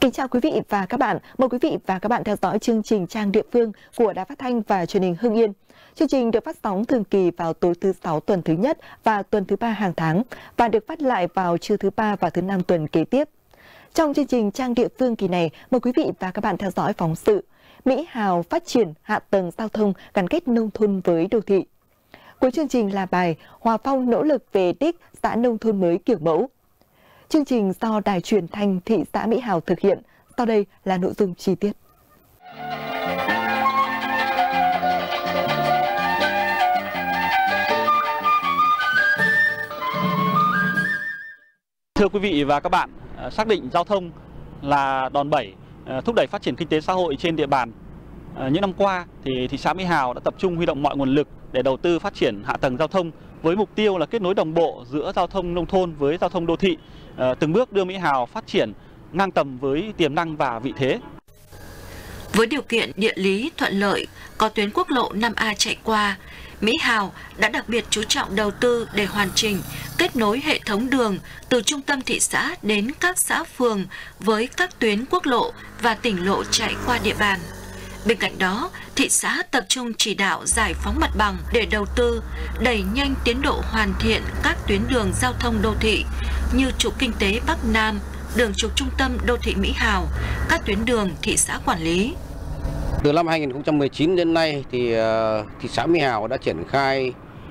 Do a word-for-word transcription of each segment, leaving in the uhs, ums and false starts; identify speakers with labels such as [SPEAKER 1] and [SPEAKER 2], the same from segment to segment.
[SPEAKER 1] Kính chào quý vị và các bạn. Mời quý vị và các bạn theo dõi chương trình Trang Địa phương của Đài Phát thanh và Truyền hình Hưng Yên. Chương trình được phát sóng thường kỳ vào tối thứ sáu tuần thứ nhất và tuần thứ ba hàng tháng và được phát lại vào trưa thứ ba và thứ năm tuần kế tiếp. Trong chương trình Trang Địa phương kỳ này, mời quý vị và các bạn theo dõi phóng sự Mỹ Hào phát triển hạ tầng giao thông gắn kết nông thôn với đô thị. Cuối chương trình là bài Hòa Phong nỗ lực về đích xã nông thôn mới kiểu mẫu. Chương trình do Đài Truyền thanh thị xã Mỹ Hào thực hiện. Sau đây là nội dung chi tiết.
[SPEAKER 2] Thưa quý vị và các bạn, xác định giao thông là đòn bẩy thúc đẩy phát triển kinh tế xã hội trên địa bàn. Những năm qua thì thị xã Mỹ Hào đã tập trung huy động mọi nguồn lực để đầu tư phát triển hạ tầng giao thông với mục tiêu là kết nối đồng bộ giữa giao thông nông thôn với giao thông đô thị, từng bước đưa Mỹ Hào phát triển ngang tầm với tiềm năng và vị thế.
[SPEAKER 3] Với điều kiện địa lý thuận lợi, có tuyến quốc lộ năm A chạy qua, Mỹ Hào đã đặc biệt chú trọng đầu tư để hoàn chỉnh, kết nối hệ thống đường từ trung tâm thị xã đến các xã phường với các tuyến quốc lộ và tỉnh lộ chạy qua địa bàn. Bên cạnh đó, thị xã tập trung chỉ đạo giải phóng mặt bằng để đầu tư, đẩy nhanh tiến độ hoàn thiện các tuyến đường giao thông đô thị như trục kinh tế Bắc Nam, đường trục trung tâm đô thị Mỹ Hào, các tuyến đường thị xã quản lý.
[SPEAKER 4] Từ năm hai nghìn không trăm mười chín đến nay thì thị xã Mỹ Hào đã triển khai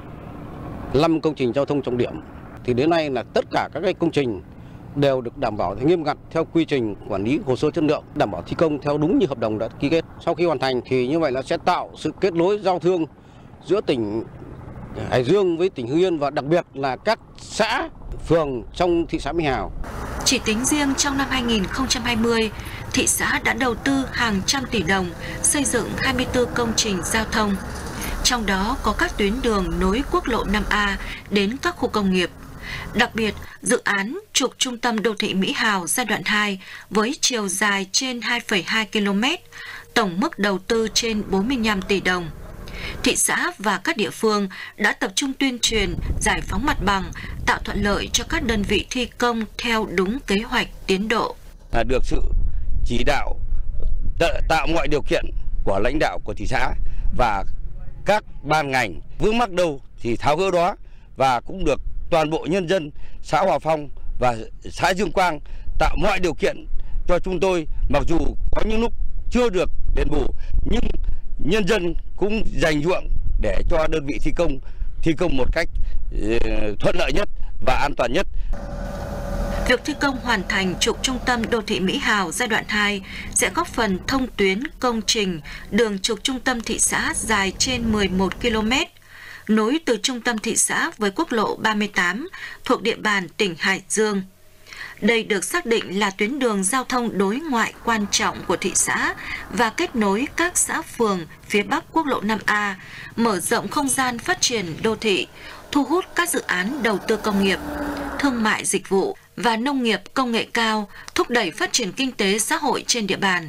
[SPEAKER 4] năm công trình giao thông trọng điểm. Thì đến nay là tất cả các cái công trình đều được đảm bảo nghiêm ngặt theo quy trình quản lý hồ sơ chất lượng, đảm bảo thi công theo đúng như hợp đồng đã ký kết. Sau khi hoàn thành thì như vậy là sẽ tạo sự kết nối giao thương giữa tỉnh Hải Dương với tỉnh Hưng Yên và đặc biệt là các xã, phường trong thị xã Mỹ Hào.
[SPEAKER 3] Chỉ tính riêng trong năm hai nghìn không trăm hai mươi, thị xã đã đầu tư hàng trăm tỷ đồng xây dựng hai mươi tư công trình giao thông. Trong đó có các tuyến đường nối quốc lộ năm A đến các khu công nghiệp. Đặc biệt, dự án trục trung tâm đô thị Mỹ Hào giai đoạn hai với chiều dài trên hai phẩy hai ki lô mét, tổng mức đầu tư trên bốn mươi lăm tỷ đồng. Thị xã và các địa phương đã tập trung tuyên truyền, giải phóng mặt bằng, tạo thuận lợi cho các đơn vị thi công theo đúng kế hoạch tiến độ.
[SPEAKER 5] Được sự chỉ đạo tạo mọi điều kiện của lãnh đạo của thị xã và các ban ngành, vướng mắc đâu thì tháo gỡ đó, và cũng được toàn bộ nhân dân xã Hòa Phong và xã Dương Quang tạo mọi điều kiện cho chúng tôi, mặc dù có những lúc chưa được đền bù nhưng nhân dân cũng dành ruộng để cho đơn vị thi công thi công một cách uh, thuận lợi nhất và an toàn nhất.
[SPEAKER 3] Việc thi công hoàn thành trục trung tâm đô thị Mỹ Hào giai đoạn hai sẽ góp phần thông tuyến công trình đường trục trung tâm thị xã dài trên mười một ki lô mét, nối từ trung tâm thị xã với quốc lộ ba mươi tám thuộc địa bàn tỉnh Hải Dương. Đây được xác định là tuyến đường giao thông đối ngoại quan trọng của thị xã và kết nối các xã phường phía Bắc quốc lộ năm A, mở rộng không gian phát triển đô thị, thu hút các dự án đầu tư công nghiệp, thương mại dịch vụ và nông nghiệp công nghệ cao, thúc đẩy phát triển kinh tế xã hội trên địa bàn.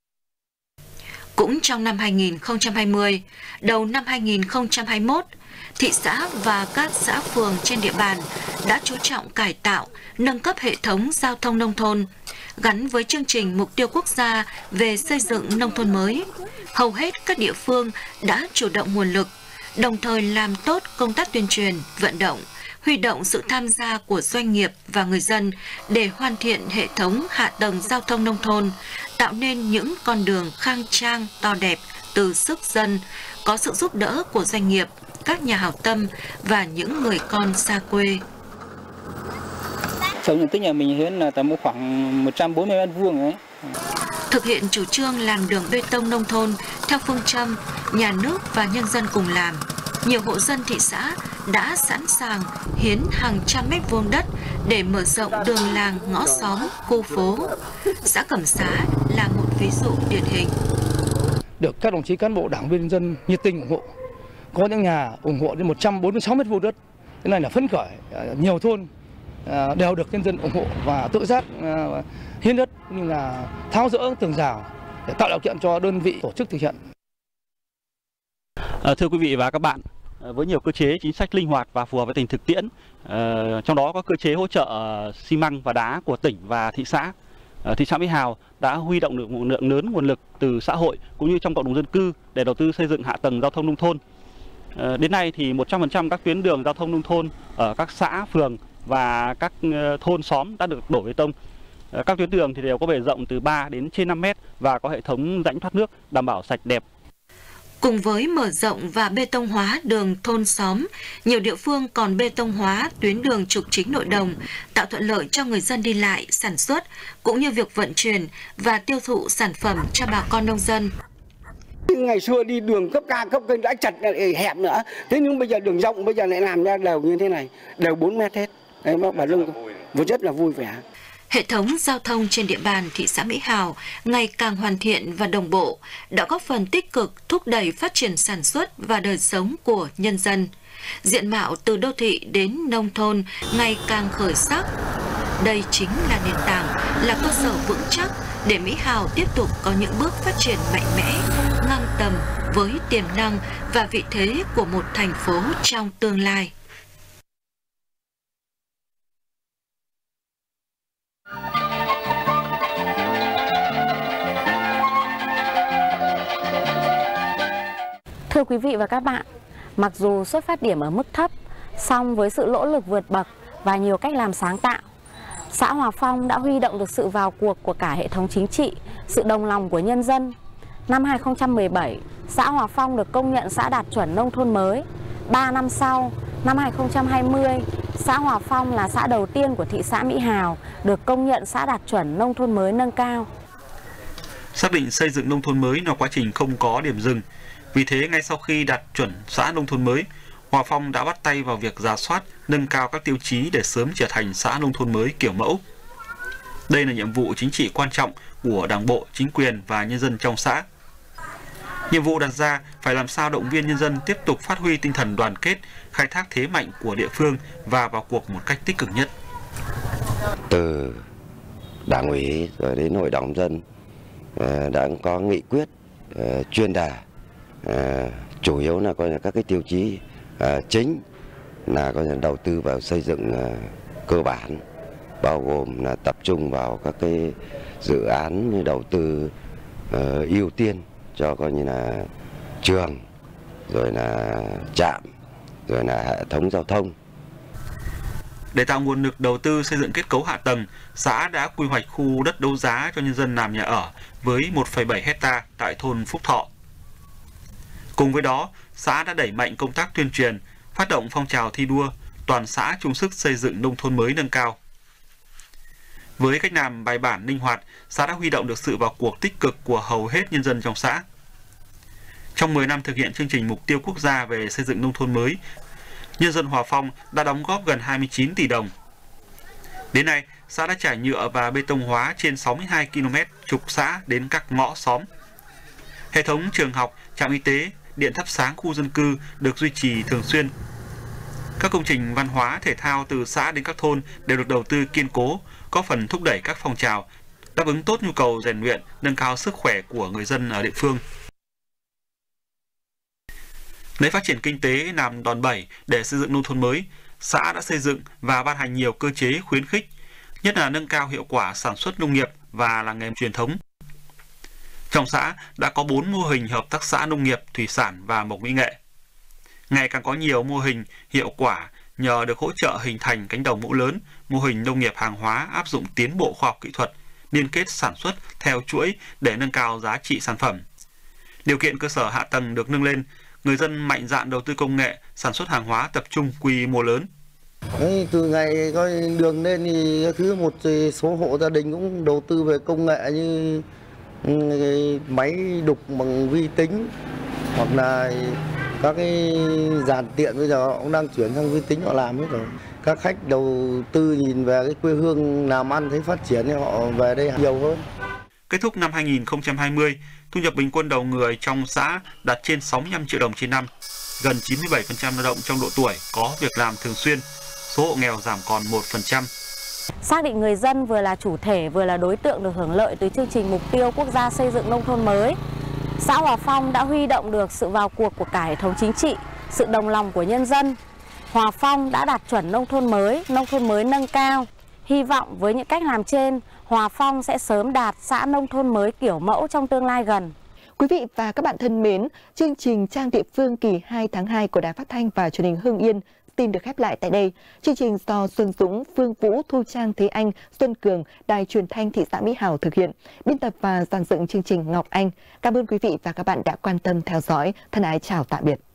[SPEAKER 3] Cũng trong năm hai nghìn không trăm hai mươi, đầu năm hai nghìn không trăm hai mươi mốt, thị xã và các xã phường trên địa bàn đã chú trọng cải tạo, nâng cấp hệ thống giao thông nông thôn, gắn với chương trình mục tiêu quốc gia về xây dựng nông thôn mới. Hầu hết các địa phương đã chủ động nguồn lực, đồng thời làm tốt công tác tuyên truyền, vận động, huy động sự tham gia của doanh nghiệp và người dân để hoàn thiện hệ thống hạ tầng giao thông nông thôn, tạo nên những con đường khang trang, to đẹp từ sức dân, có sự giúp đỡ của doanh nghiệp, các nhà hảo tâm và những người con xa quê.
[SPEAKER 6] Tổng diện tích nhà mình hiện là tầm khoảng một trăm bốn mươi mét vuông ấy.
[SPEAKER 3] Thực hiện chủ trương làm đường bê tông nông thôn theo phương châm nhà nước và nhân dân cùng làm, nhiều hộ dân thị xã đã sẵn sàng hiến hàng trăm mét vuông đất để mở rộng đường làng, ngõ xóm, khu phố. Xã Cẩm Xá là một ví dụ điển hình.
[SPEAKER 7] Được các đồng chí cán bộ đảng viên dân nhiệt tình ủng hộ. Có những nhà ủng hộ đến một trăm bốn mươi sáu mét vuông đất. Cái này là phấn khởi, nhiều thôn đều được nhân dân ủng hộ và tự giác hiến đất như là tháo dỡ tường rào để tạo điều kiện cho đơn vị tổ chức thực hiện.
[SPEAKER 2] À, thưa quý vị và các bạn, với nhiều cơ chế chính sách linh hoạt và phù hợp với tình thực tiễn, trong đó có cơ chế hỗ trợ xi măng và đá của tỉnh và thị xã, thị xã Mỹ Hào đã huy động được một lượng lớn nguồn lực từ xã hội cũng như trong cộng đồng dân cư để đầu tư xây dựng hạ tầng giao thông nông thôn. Đến nay thì một trăm phần trăm các tuyến đường giao thông nông thôn ở các xã, phường và các thôn xóm đã được đổ bê tông. Các tuyến đường thì đều có bề rộng từ ba đến trên năm mét và có hệ thống rãnh thoát nước đảm bảo sạch đẹp.
[SPEAKER 3] Cùng với mở rộng và bê tông hóa đường thôn xóm, nhiều địa phương còn bê tông hóa tuyến đường trục chính nội đồng, tạo thuận lợi cho người dân đi lại, sản xuất, cũng như việc vận chuyển và tiêu thụ sản phẩm cho bà con nông dân.
[SPEAKER 8] Ngày xưa đi đường cấp ca cấp kênh đã chặt hẹp nữa, thế nhưng bây giờ đường rộng bây giờ lại làm ra đều như thế này, đều bốn mét hết. Đấy, bác bà Lương rất là vui vẻ.
[SPEAKER 3] Hệ thống giao thông trên địa bàn thị xã Mỹ Hào ngày càng hoàn thiện và đồng bộ, đã góp phần tích cực thúc đẩy phát triển sản xuất và đời sống của nhân dân. Diện mạo từ đô thị đến nông thôn ngày càng khởi sắc. Đây chính là nền tảng, là cơ sở vững chắc để Mỹ Hào tiếp tục có những bước phát triển mạnh mẽ, ngang tầm với tiềm năng và vị thế của một thành phố trong tương lai.
[SPEAKER 9] Thưa quý vị và các bạn, mặc dù xuất phát điểm ở mức thấp, song với sự nỗ lực vượt bậc và nhiều cách làm sáng tạo, xã Hòa Phong đã huy động được sự vào cuộc của cả hệ thống chính trị, sự đồng lòng của nhân dân. Năm hai nghìn không trăm mười bảy, xã Hòa Phong được công nhận xã đạt chuẩn nông thôn mới. ba năm sau, năm hai nghìn không trăm hai mươi, xã Hòa Phong là xã đầu tiên của thị xã Mỹ Hào được công nhận xã đạt chuẩn nông thôn mới nâng cao.
[SPEAKER 2] Xác định xây dựng nông thôn mới là quá trình không có điểm dừng. Vì thế, ngay sau khi đạt chuẩn xã nông thôn mới, Hòa Phong đã bắt tay vào việc rà soát, nâng cao các tiêu chí để sớm trở thành xã nông thôn mới kiểu mẫu. Đây là nhiệm vụ chính trị quan trọng của Đảng bộ, chính quyền và nhân dân trong xã. Nhiệm vụ đặt ra phải làm sao động viên nhân dân tiếp tục phát huy tinh thần đoàn kết, khai thác thế mạnh của địa phương và vào cuộc một cách tích cực nhất.
[SPEAKER 5] Từ Đảng ủy rồi đến Hội đồng dân đã có nghị quyết chuyên đề, chủ yếu là coi là các cái tiêu chí chính là coi là đầu tư vào xây dựng cơ bản, bao gồm là tập trung vào các cái dự án như đầu tư uh, ưu tiên cho coi như là trường, rồi là trạm, rồi là hệ thống giao thông.
[SPEAKER 2] Để tạo nguồn lực đầu tư xây dựng kết cấu hạ tầng, xã đã quy hoạch khu đất đấu giá cho nhân dân làm nhà ở với một phẩy bảy hecta tại thôn Phúc Thọ. Cùng với đó, xã đã đẩy mạnh công tác tuyên truyền, phát động phong trào thi đua, toàn xã chung sức xây dựng nông thôn mới nâng cao. Với cách làm bài bản linh hoạt, xã đã huy động được sự vào cuộc tích cực của hầu hết nhân dân trong xã. Trong mười năm thực hiện chương trình mục tiêu quốc gia về xây dựng nông thôn mới, nhân dân Hòa Phong đã đóng góp gần hai mươi chín tỷ đồng. Đến nay, xã đã trải nhựa và bê tông hóa trên sáu mươi hai ki lô mét trục xã đến các ngõ xóm. Hệ thống trường học, trạm y tế, điện thắp sáng khu dân cư được duy trì thường xuyên. Các công trình văn hóa, thể thao từ xã đến các thôn đều được đầu tư kiên cố, có phần thúc đẩy các phong trào, đáp ứng tốt nhu cầu rèn luyện, nâng cao sức khỏe của người dân ở địa phương. Lấy phát triển kinh tế làm đòn bẩy để xây dựng nông thôn mới, xã đã xây dựng và ban hành nhiều cơ chế khuyến khích, nhất là nâng cao hiệu quả sản xuất nông nghiệp và làng nghề truyền thống. Trong xã đã có bốn mô hình hợp tác xã nông nghiệp, thủy sản và mộc mỹ nghệ. Ngày càng có nhiều mô hình hiệu quả nhờ được hỗ trợ hình thành cánh đồng mẫu lớn, mô hình nông nghiệp hàng hóa áp dụng tiến bộ khoa học kỹ thuật, liên kết sản xuất theo chuỗi để nâng cao giá trị sản phẩm. Điều kiện cơ sở hạ tầng được nâng lên, người dân mạnh dạn đầu tư công nghệ, sản xuất hàng hóa tập trung quy mô lớn.
[SPEAKER 10] Đấy, từ ngày coi đường lên thì thứ một số hộ gia đình cũng đầu tư về công nghệ như máy đục bằng vi tính, hoặc là các cái dàn tiện bây giờ họ cũng đang chuyển sang vi tính họ làm hết rồi. Các khách đầu tư nhìn về cái quê hương làm ăn thấy phát triển thì họ về đây nhiều hơn.
[SPEAKER 2] Kết thúc năm hai nghìn không trăm hai mươi, thu nhập bình quân đầu người trong xã đạt trên sáu mươi lăm triệu đồng trên năm. Gần chín mươi bảy phần trăm lao động trong độ tuổi có việc làm thường xuyên, số hộ nghèo giảm còn một phần trăm.
[SPEAKER 9] Xác định người dân vừa là chủ thể vừa là đối tượng được hưởng lợi từ chương trình mục tiêu quốc gia xây dựng nông thôn mới, xã Hòa Phong đã huy động được sự vào cuộc của cả hệ thống chính trị, sự đồng lòng của nhân dân. Hòa Phong đã đạt chuẩn nông thôn mới, nông thôn mới nâng cao. Hy vọng với những cách làm trên, Hòa Phong sẽ sớm đạt xã nông thôn mới kiểu mẫu trong tương lai gần.
[SPEAKER 1] Quý vị và các bạn thân mến, chương trình Trang Địa Phương kỳ hai tháng hai của Đài Phát thanh và Truyền hình Hưng Yên xin được khép lại tại đây. Chương trình do Xuân Dũng, Phương Vũ, Thu Trang, Thế Anh, Xuân Cường, Đài Truyền thanh thị xã Mỹ Hào thực hiện. Biên tập và dàn dựng chương trình Ngọc Anh. Cảm ơn quý vị và các bạn đã quan tâm theo dõi. Thân ái chào tạm biệt.